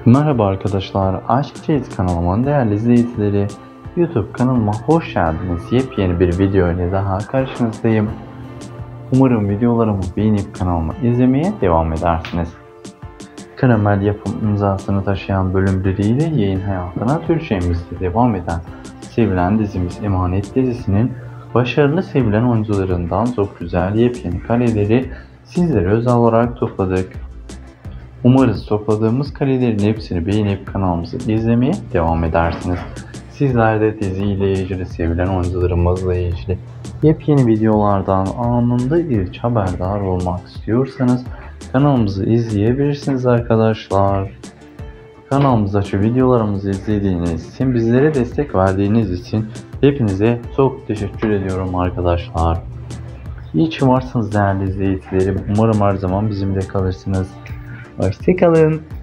Merhaba arkadaşlar, Aşk Çeyiz kanalımın değerli izleyicileri, YouTube kanalıma hoş geldiniz. Yepyeni bir video ile daha karşınızdayım. Umarım videolarımı beğenip kanalımı izlemeye devam edersiniz. Karamel yapım imzasını taşıyan bölümleriyle yayın hayatına Türkçemizde devam eden sevilen dizimiz Emanet dizisinin başarılı sevilen oyuncularından çok güzel yepyeni kareleri sizlere özel olarak topladık. Umarız topladığımız karelerin hepsini beğenip kanalımızı izlemeye devam edersiniz. Sizler de diziyle ilgili, sevilen oyuncularımızla ilgili yepyeni videolardan anında ilk haberdar olmak istiyorsanız kanalımızı izleyebilirsiniz arkadaşlar. Kanalımızda şu videolarımızı izlediğiniz için, bizlere destek verdiğiniz için hepinize çok teşekkür ediyorum arkadaşlar. İyi ki varsınız değerli izleyicilerim. Umarım her zaman bizimle kalırsınız. Hoşçakalın.